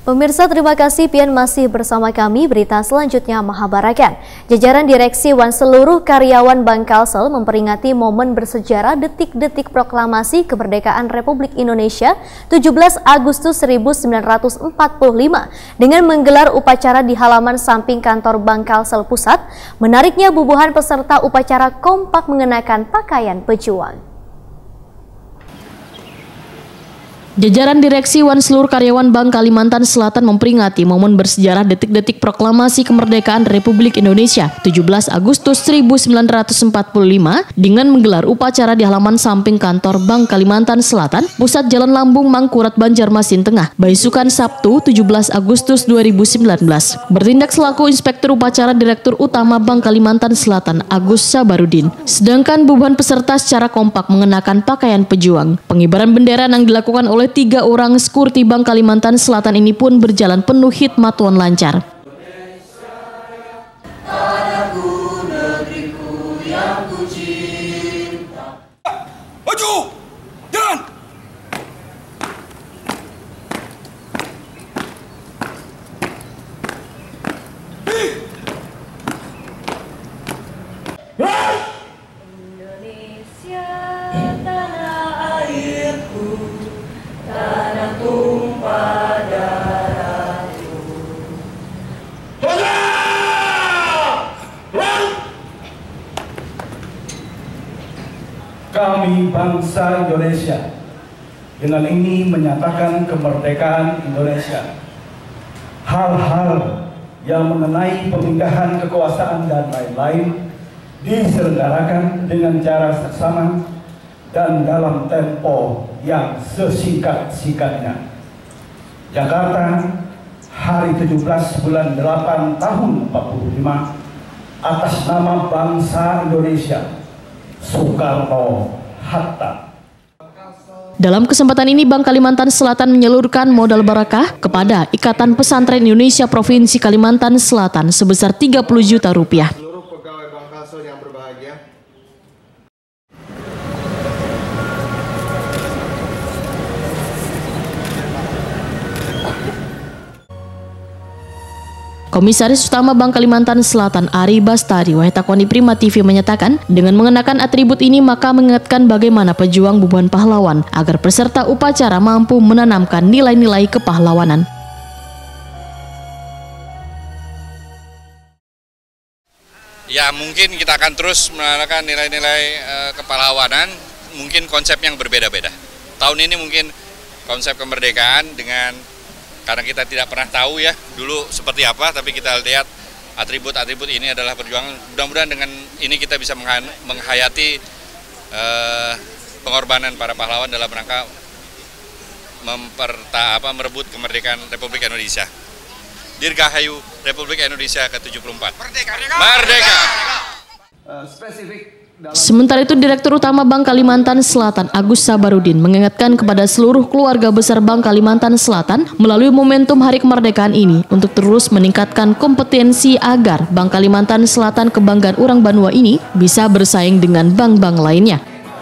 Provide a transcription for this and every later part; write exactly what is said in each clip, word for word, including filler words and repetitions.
Pemirsa, terima kasih pian masih bersama kami. Berita selanjutnya Mahabarakan. Jajaran Direksi Wan seluruh karyawan Bank Kalsel memperingati momen bersejarah detik-detik proklamasi kemerdekaan Republik Indonesia tujuh belas Agustus seribu sembilan ratus empat puluh lima dengan menggelar upacara di halaman samping kantor Bank Kalsel Pusat. Menariknya, bubuhan peserta upacara kompak mengenakan pakaian pejuang. Jajaran Direksi Wan seluruh karyawan Bank Kalimantan Selatan memperingati momen bersejarah detik-detik proklamasi kemerdekaan Republik Indonesia tujuh belas Agustus seribu sembilan ratus empat puluh lima dengan menggelar upacara di halaman samping kantor Bank Kalimantan Selatan, Pusat Jalan Lambung, Mangkurat, Banjarmasin Tengah, Baisukan Sabtu tujuh belas Agustus dua ribu sembilan belas. Bertindak selaku Inspektur Upacara Direktur Utama Bank Kalimantan Selatan, Agus Sabarudin. Sedangkan bubuhan peserta secara kompak mengenakan pakaian pejuang. Pengibaran bendera yang dilakukan oleh tiga orang sekuriti Bank Kalimantan Selatan ini pun berjalan penuh hikmatuan lancar. Maju! Jalan! Indonesia, tanah airku, tanah tumpah darahku. Kami bangsa Indonesia dengan ini menyatakan kemerdekaan Indonesia. Hal-hal yang mengenai pemindahan kekuasaan dan lain-lain diselenggarakan dengan cara seksama dan dalam tempo yang sesingkat-singkatnya. Jakarta, hari tujuh belas bulan delapan tahun empat puluh lima, atas nama bangsa Indonesia, Soekarno-Hatta. Dalam kesempatan ini, Bank Kalimantan Selatan menyalurkan modal barakah kepada Ikatan Pesantren Indonesia Provinsi Kalimantan Selatan sebesar tiga puluh juta rupiah. Seluruh pegawai Bank Kalsel yang berbahagia. Komisaris Utama Bank Kalimantan Selatan Ari Bastari Wahetakoni Prima T V menyatakan, dengan mengenakan atribut ini maka mengingatkan bagaimana pejuang bubuhan pahlawan agar peserta upacara mampu menanamkan nilai-nilai kepahlawanan. Ya, mungkin kita akan terus menanamkan nilai-nilai uh, kepahlawanan, mungkin konsep yang berbeda-beda. Tahun ini mungkin konsep kemerdekaan dengan, karena kita tidak pernah tahu ya dulu seperti apa, tapi kita lihat atribut-atribut ini adalah perjuangan. Mudah-mudahan dengan ini kita bisa menghayati uh, pengorbanan para pahlawan dalam rangka memperta apa merebut kemerdekaan Republik Indonesia. Dirgahayu Republik Indonesia ke tujuh puluh empat. Merdeka! Merdeka! Uh, spesifik. Sementara itu, Direktur Utama Bank Kalimantan Selatan Agus Sabarudin mengingatkan kepada seluruh keluarga besar Bank Kalimantan Selatan melalui momentum Hari Kemerdekaan ini untuk terus meningkatkan kompetensi agar Bank Kalimantan Selatan kebanggaan orang Banua ini bisa bersaing dengan bank-bank lainnya.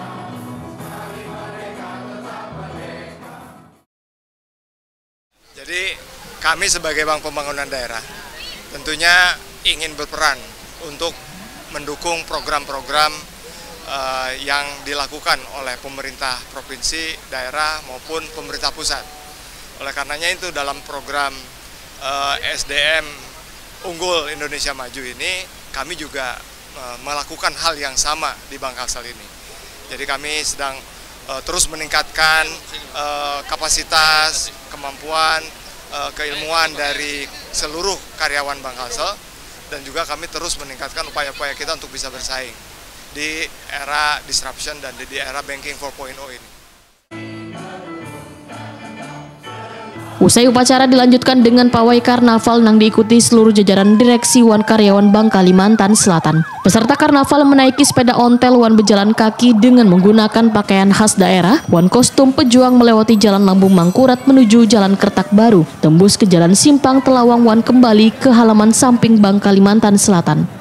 Jadi kami sebagai Bank Pembangunan Daerah tentunya ingin berperan untuk mendukung program-program uh, yang dilakukan oleh pemerintah provinsi, daerah maupun pemerintah pusat. Oleh karenanya itu dalam program uh, S D M Unggul Indonesia Maju ini kami juga uh, melakukan hal yang sama di Bank Kalsel ini. Jadi kami sedang uh, terus meningkatkan uh, kapasitas, kemampuan, uh, keilmuan dari seluruh karyawan Bank Kalsel. Dan juga kami terus meningkatkan upaya-upaya kita untuk bisa bersaing di era disruption dan di era banking empat titik nol ini. Usai upacara dilanjutkan dengan pawai karnaval yang diikuti seluruh jajaran Direksi Wan karyawan Bank Kalimantan Selatan. Peserta karnaval menaiki sepeda ontel Wan berjalan kaki dengan menggunakan pakaian khas daerah. Wan kostum pejuang melewati Jalan Lambung Mangkurat menuju Jalan Kertak Baru, tembus ke Jalan Simpang Telawang Wan kembali ke halaman samping Bank Kalimantan Selatan.